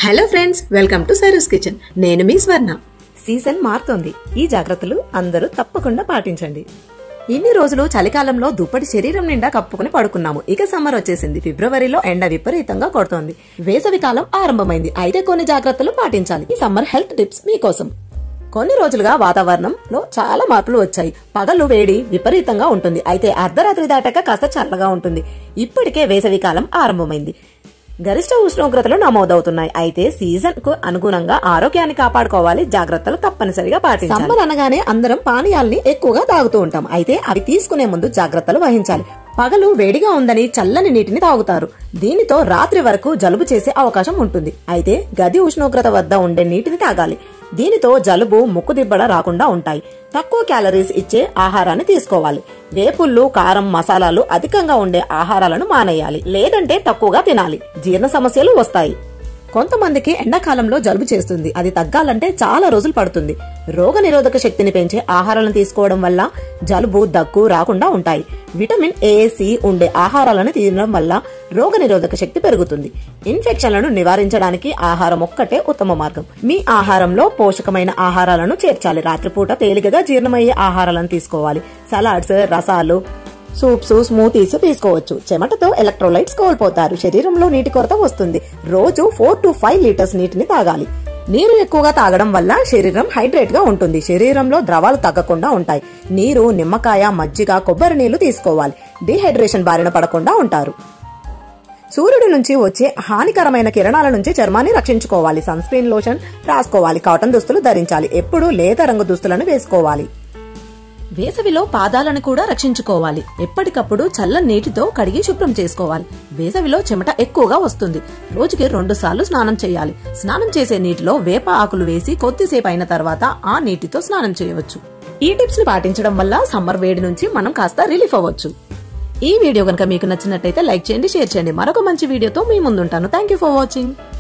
Hello friends, welcome to Saru's kitchen. నేను మీ స్వర్ణ. Season మారుతోంది. ఈ జాగ్రత్తలు అందరూ తప్పకుండా పాటించండి. ఇన్ని రోజులు చలికాలంలో దుప్పటి శరీరం నిండా కప్పుకుని పడుకున్నాము. ఇక సమ్మర్ వచ్చేసింది. ఫిబ్రవరిలో ఎండ విపరీతంగా కొడుతోంది. వేసవి కాలం ఆరంభమైంది. అయితే కొన్ని జాగ్రత్తలు పాటించాలి. ఈ సమ్మర్ హెల్త్ టిప్స్ మీకోసం. కొన్ని రోజులుగా వాతావరణంలో చాలా మార్పులు వచ్చాయి. పగలు వేడి విపరీతంగా ఉంటుంది. అయితే అర్ధరాత్రి దాటాక కాస్త చల్లగా ఉంటుంది. ఇప్పటికే వేసవి కాలం ఆరంభమైంది. గరిష్ట ఉష్ణోగ్రతలు నమోదవుతున్నాయి. అయితే సీజన్ కు అనుగుణంగా ఆరోగ్యాన్ని కాపాడుకోవాలి. జాగ్రత్తలు తప్పనిసరిగా పాటించాలి. సమ్మర్ అనగానే అందరం పానీయాల్ని ఎక్కువగా తాగుతూ ఉంటాం. అయితే అవి తీసుకునే ముందు జాగ్రత్తలు వహించాలి. పగలు వేడిగా ఉందని చల్లని నీటిని తాగుతారు. దీనితో రాత్రి వరకు జలుబు చేసే అవకాశం ఉంటుంది. అయితే గది ఉష్ణోగ్రత వద్ద ఉండే నీటిని తాగాలి. దీనితో జలుబు, ముక్కు దిబ్బడ రాకుండా ఉంటాయి. తక్కువ క్యాలరీస్ ఇచ్చే ఆహారాన్ని తీసుకోవాలి. వేపుళ్ళు, కారం, మసాలాలు అధికంగా ఉండే ఆహారాలను మానేయాలి. లేదంటే తక్కువగా తినాలి. జీర్ణ సమస్యలు వస్తాయి. కొంతమందికి ఎండాకాలంలో జలుబు చేస్తుంది. అది తగ్గాలంటే చాలా రోజులు పడుతుంది. రోగ నిరోధక శక్తిని పెంచే ఆహారాలను తీసుకోవడం వల్ల జలుబు, దగ్గు రాకుండా ఉంటాయి. విటమిన్ ఏ, సి ఉండే ఆహారాలను తినడం వల్ల రోగ నిరోధక శక్తి పెరుగుతుంది. ఇన్ఫెక్షన్లను నివారించడానికి ఆహారం ఒక్కటే ఉత్తమ మార్గం. మీ ఆహారంలో పోషకమైన ఆహారాలను చేర్చాలి. రాత్రిపూట తేలికగా జీర్ణమయ్యే ఆహారాలను తీసుకోవాలి. సలాడ్స్, రసాలు, సూప్స్, స్మూతీస్ తీసుకోవచ్చు. చెమటతో ఎలక్ట్రోలైట్స్ కోల్పోతారు. శరీరంలో నీటి కొరత వస్తుంది. రోజు 4 to 5 లీటర్స్ నీటిని తాగాలి. నీరు ఎక్కువగా తాగడం వల్ల శరీరం హైడ్రేట్ గా ఉంటుంది. శరీరంలో ద్రవాలు తగ్గకుండా ఉంటాయి. నీరు, నిమ్మకాయ, మజ్జిగ, కొబ్బరి నీళ్లు తీసుకోవాలి. డీహైడ్రేషన్ బారిన పడకుండా ఉంటారు. సూర్యుడి నుంచి వచ్చే హానికరమైన కిరణాల నుంచి చర్మాన్ని రక్షించుకోవాలి. సన్ స్క్రీన్ లోషన్ రాసుకోవాలి. కాటన్ దుస్తులు ధరించాలి. ఎప్పుడూ లేత రంగు దుస్తులను వేసుకోవాలి. వేసవిలో పాదాలను కూడా రక్షించుకోవాలి. ఎప్పటికప్పుడు చల్లని నీటితో కడిగి శుభ్రం చేసుకోవాలి. వేసవిలో చెమట ఎక్కువగా వస్తుంది. రోజుకి 2 సార్లు స్నానం చేయాలి. స్నానం చేసే నీటిలో వేప ఆకులు వేసి కొద్దిసేపు అయిన తర్వాత ఆ నీటితో స్నానం చేయవచ్చు. ఈ టిప్స్ ని పాటించడం వల్ల సమ్మర్ వేడి నుంచి మనం కాస్త రిలీఫ్ అవ్వచ్చు. ఈ వీడియో కనుక మీకు నచ్చినట్టయితే లైక్ చేయండి, షేర్ చేయండి. మరొక మంచి వీడియోతో మీ ముందుంటాను. Thank you for watching.